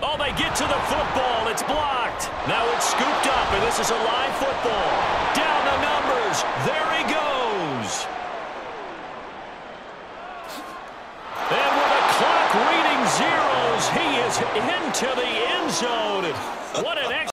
Oh, they get to the football. It's blocked. Now it's scooped up, and this is a live football. Down the numbers. There he goes. And with the clock reading zeros, he is into the end zone. What an